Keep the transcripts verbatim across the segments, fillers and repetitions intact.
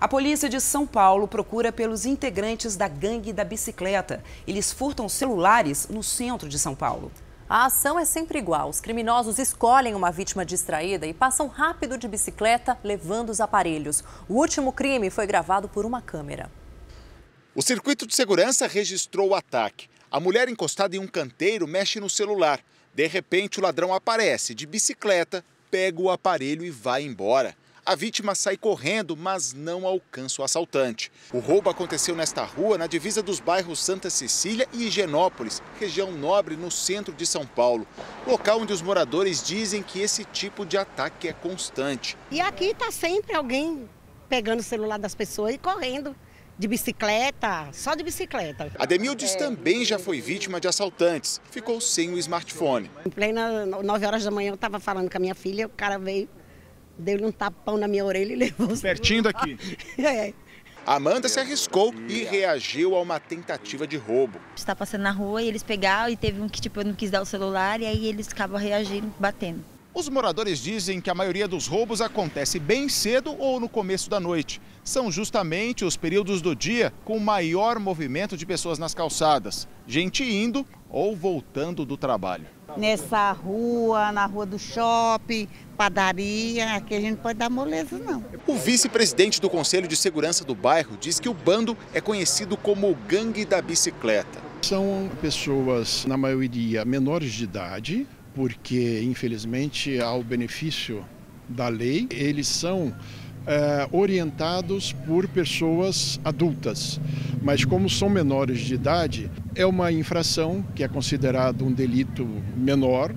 A polícia de São Paulo procura pelos integrantes da gangue da bicicleta. Eles furtam celulares no centro de São Paulo. A ação é sempre igual. Os criminosos escolhem uma vítima distraída e passam rápido de bicicleta, levando os aparelhos. O último crime foi gravado por uma câmera. O circuito de segurança registrou o ataque. A mulher encostada em um canteiro mexe no celular. De repente, o ladrão aparece de bicicleta, pega o aparelho e vai embora. A vítima sai correndo, mas não alcança o assaltante. O roubo aconteceu nesta rua, na divisa dos bairros Santa Cecília e Higienópolis, região nobre no centro de São Paulo. Local onde os moradores dizem que esse tipo de ataque é constante. E aqui está sempre alguém pegando o celular das pessoas e correndo. De bicicleta, só de bicicleta. Ademildes também já foi vítima de assaltantes. Ficou sem o smartphone. Em plena nove horas da manhã eu estava falando com a minha filha, o cara veio, deu-lhe um tapão na minha orelha e levou... Pertinho daqui. É. Amanda se arriscou e reagiu a uma tentativa de roubo. Está passando na rua e eles pegaram e teve um que tipo, eu não quis dar o celular e aí eles acabam reagindo, batendo. Os moradores dizem que a maioria dos roubos acontece bem cedo ou no começo da noite. São justamente os períodos do dia com maior movimento de pessoas nas calçadas. Gente indo ou voltando do trabalho. Nessa rua, na rua do shopping, padaria, aqui a gente não pode dar moleza, não. O vice-presidente do Conselho de Segurança do bairro diz que o bando é conhecido como o Gangue da Bicicleta. São pessoas, na maioria, menores de idade, porque, infelizmente, ao benefício da lei, eles são é, orientados por pessoas adultas. Mas como são menores de idade, é uma infração que é considerado um delito menor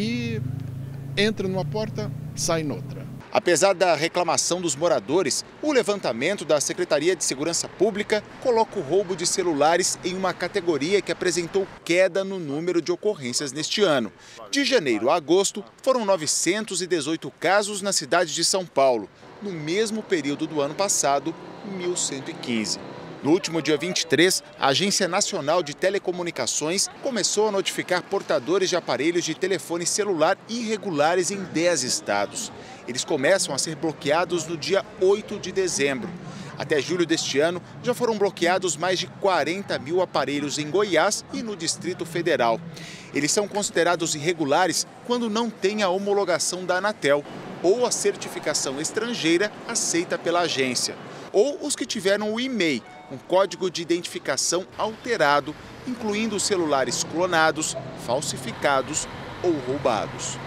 e entra numa porta, sai noutra. Apesar da reclamação dos moradores, o levantamento da Secretaria de Segurança Pública coloca o roubo de celulares em uma categoria que apresentou queda no número de ocorrências neste ano. De janeiro a agosto, foram novecentos e dezoito casos na cidade de São Paulo. No mesmo período do ano passado, mil cento e quinze. No último dia vinte e três, a Agência Nacional de Telecomunicações começou a notificar portadores de aparelhos de telefone celular irregulares em dez estados. Eles começam a ser bloqueados no dia oito de dezembro. Até julho deste ano, já foram bloqueados mais de quarenta mil aparelhos em Goiás e no Distrito Federal. Eles são considerados irregulares quando não têm a homologação da Anatel ou a certificação estrangeira aceita pela agência, ou os que tiveram o e-mail, um código de identificação alterado, incluindo celulares clonados, falsificados ou roubados.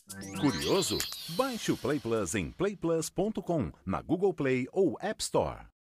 Curioso? Baixe o Play Plus em play plus ponto com, na Google Play ou App Store.